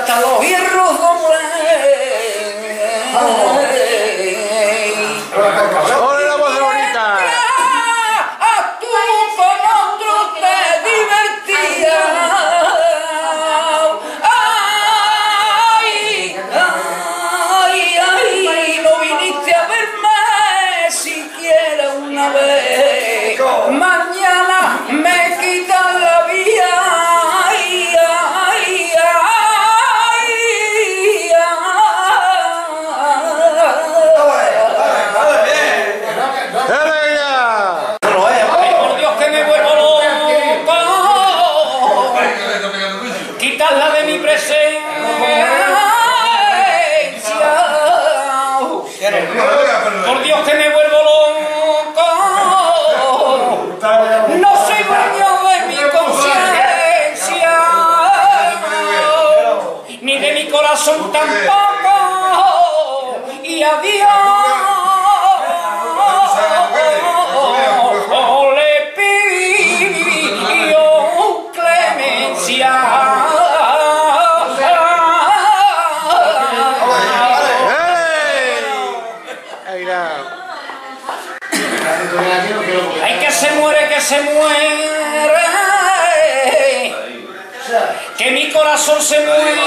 hasta los hierros dobles. ¡Ole la voz bonita! A tú con otro te divertías. Ay, ay, ay, no viniste a verme siquiera una vez. Mañana me quitan la vida. Ay, ay, por Dios que me vuelvo loco. Quitarla de mi presencia. Por Dios que me vuelvo loco. No soy dueño de mi conciencia, ni de mi corazón tampoco. Y adiós le pido clemencia. Ay, que se muere, que mi corazón se muere.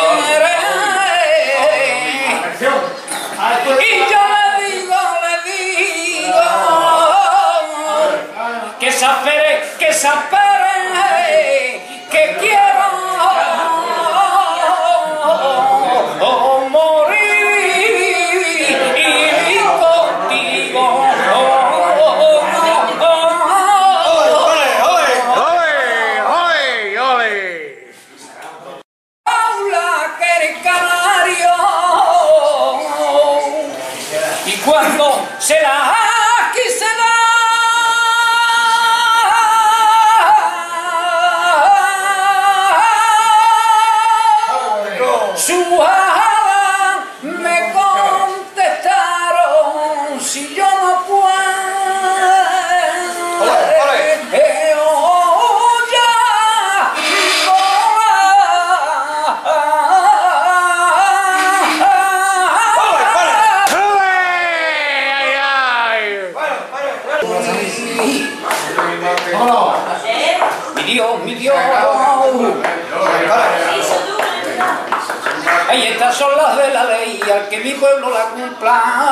Y yo le digo que se espere, que quiero morir y contigo. Paula, que eres canario, y cuando se la quise dar, su alas me contestaron: si yo no puedo, mi Dios, ahí estas son las de la ley, al que mi pueblo la cumpla.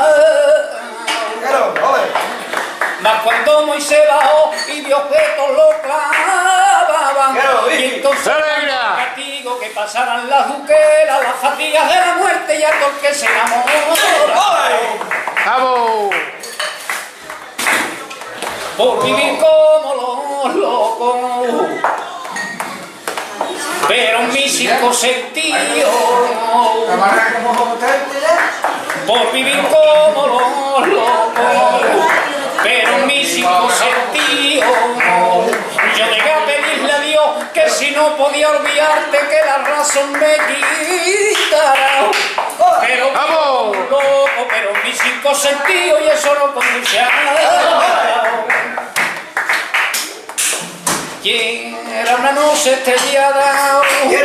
Mas cuando Moisés bajó y vio que todos lo clavaban, y entonces el castigo que pasaran las duqueras, las fatigas de la muerte y a todo el que se enamora. ¡Vamos! Por vivir como los locos, pero mis cinco sentidos. Por vivir como los locos, pero mis cinco sentidos. Yo llegué a pedirle a Dios que si no podía olvidarte, que la razón me quitara. Pero ¡vamos! Loco, pero mis cinco sentidos, y eso no conduce a nada. Era una noche estrellada,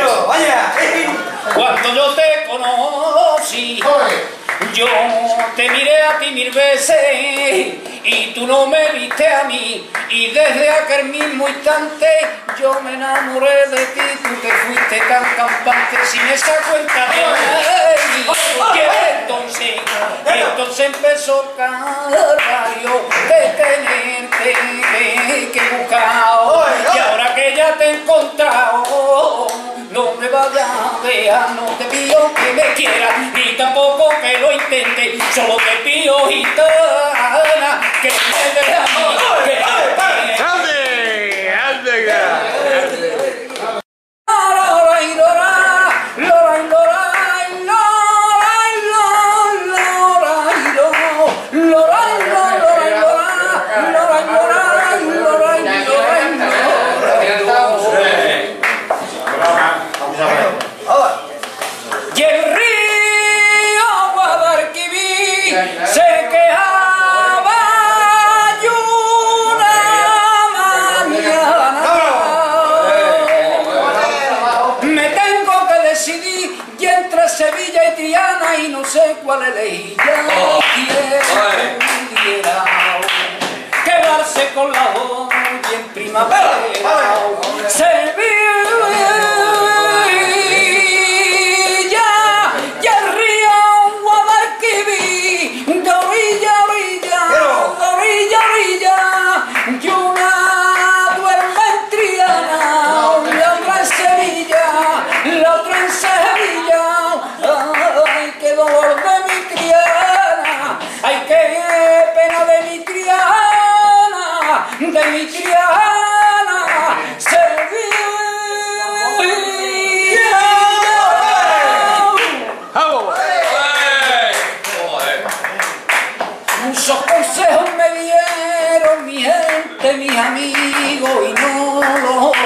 cuando yo te conocí. Yo te miré a ti 1000 veces y tú no me viste a mí, y desde aquel mismo instante yo me enamoré de ti. Tú te fuiste tan campante sin esa cuenta de mí, que entonces empezó Calvario de tenerte que buscar. Y ahora que ya te he encontrado, no me vayas a dejar, no te pido que me quieras, ni tampoco que lo intentes, solo te pido, gitana, que me dejes a mí, que y el río Guadalquivir se quejaba y una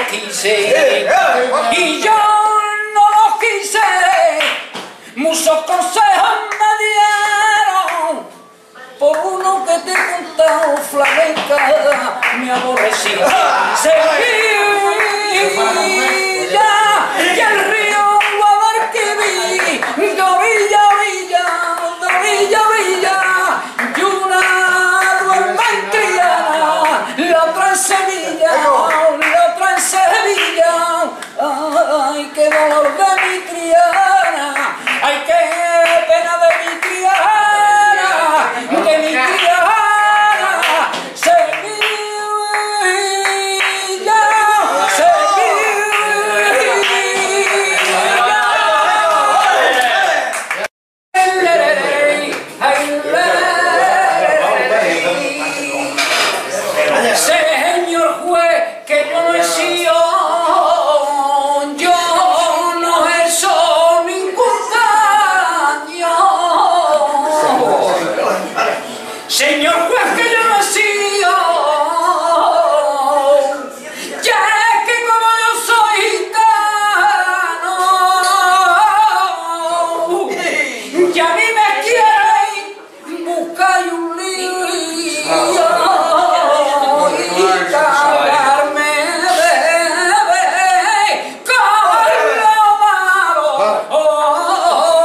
quise y yo no lo quise. Muchos consejos me dieron, por uno que te he contado, flamenca, me aborrecía. Sevilla y el río Guadalquivir, de orilla a orilla, de orilla a orilla, y una duerme en Triana, la otra en Sevilla, la otra en Sevilla. Ay, qué dolor de mi Triana, ay, qué pena de mi Triana, de mi Triana. Sevilla, señor juez, que yo no he sido, yo no he hecho ningún daño. Señor juez, que yo no he sido, ya es que como yo soy gitano, ya a mí me quieren buscar un lío y cargarme de con lo malo.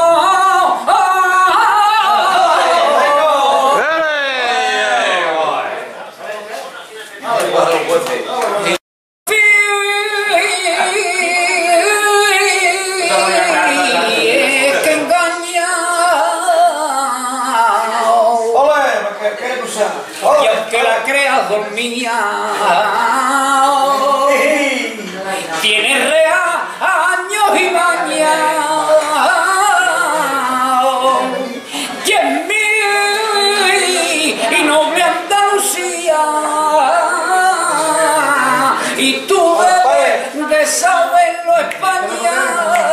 Que engaña y aunque la creas dormía, tiene reaños y bañados, y en mí y noble Andalucía, y tú debes de saberlo, España.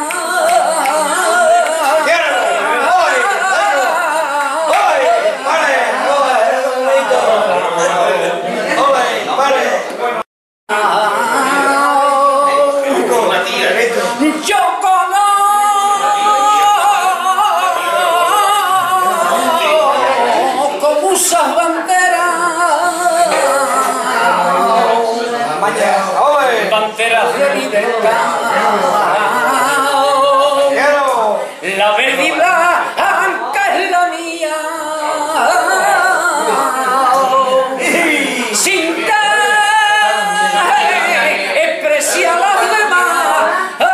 Yo conozco muchas banderas, banderas de libertad, la verde y blanca es la mía, sin despreciar las demás,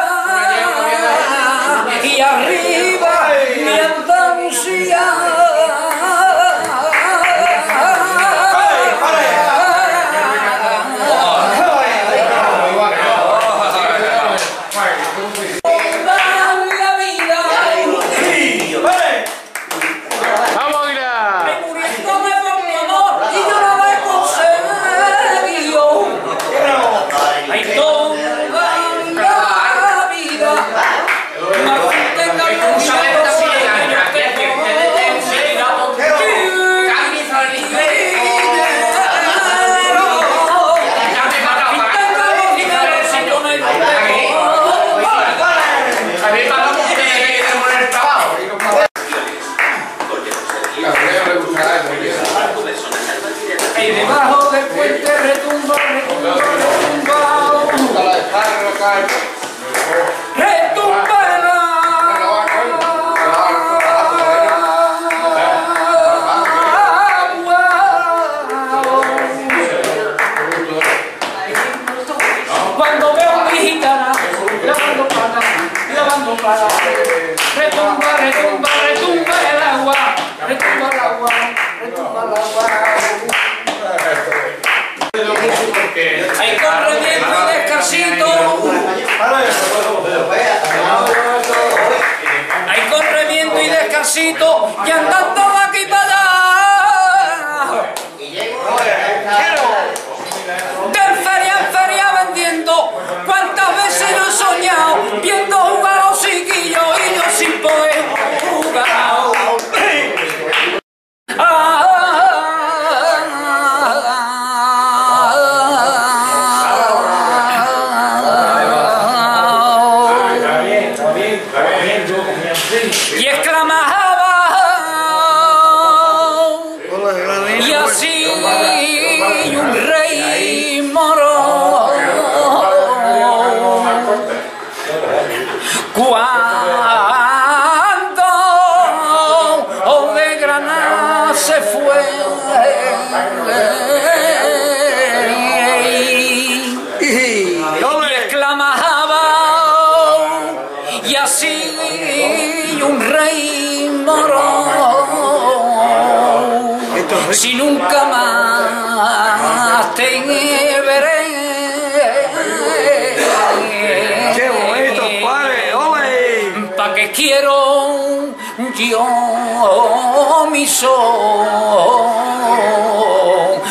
y arriba mi Andalucía. La vida ¡Vamos, Aguilar! muriéndome por mi amor y yo no la he conseguido. Ay, toda la vida más tenga y debajo del puente retumba, retumba, retumba, retumba el agua. Cuando veo mi gitana lavando para, retumba, retumba, retumba el agua, retumba el agua, retumba el agua. Hay corrimiento y descansito, hay corrimiento y descansito, y andando de aquí para allá, de feria en feria vendiendo. Cuántas veces yo he soñado viendo jugar a los chiquillos y yo sin poder jugar. cuando de Granada se fue y exclamaba y así un rey moró si nunca más te veré. ¡Qué bonito, padre! ¡Ole! ¿Pa' qué quiero yo mi sol?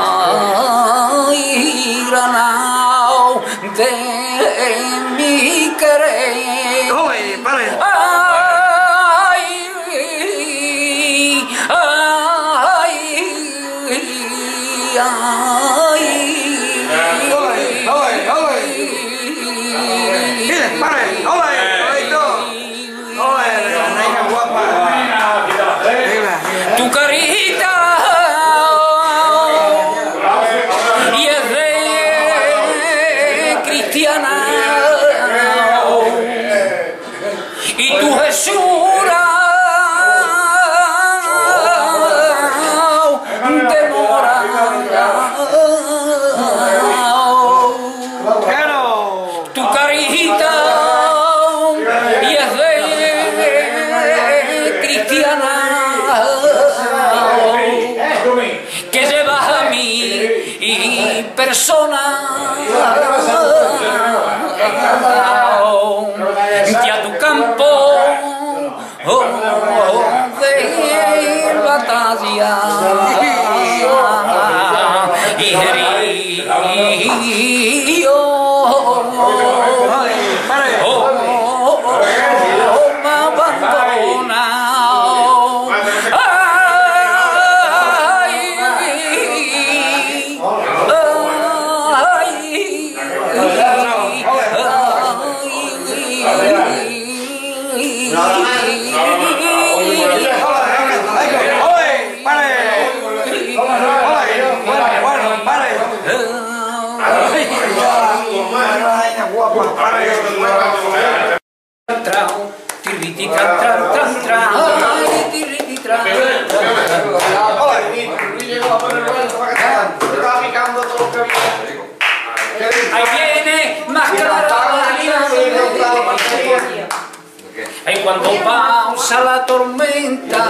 Ay, Granado de mi querer. ¡Ole, padre! Ay, ay, ay. ¡Ole, ole, ole! ¡Mire, padre! ¡Ole! ¡Ole, ¡ole, la reina guapa! Mira. Tu carita y es de cristiana y tu Jesura de mora. ¡Claro! Tu carita y es de cristiana que llevas a mi persona que a tu campo de batalla y herido me abandonado. Ahí viene más clara. Ahí cuando pausa la tormenta,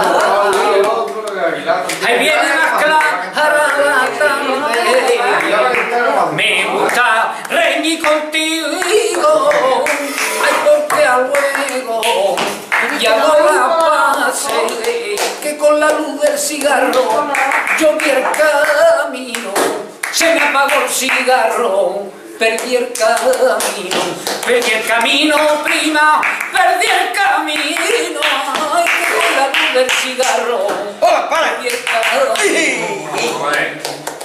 ahí viene más clara la tarde. Me gusta reñir contigo, ay porque a luego ya no la pase, que con la luz del cigarro yo vi el camino, se me apagó el cigarro. Perdí el camino, prima, perdí el camino, ay, que con la luz del cigarro, perdí el camino.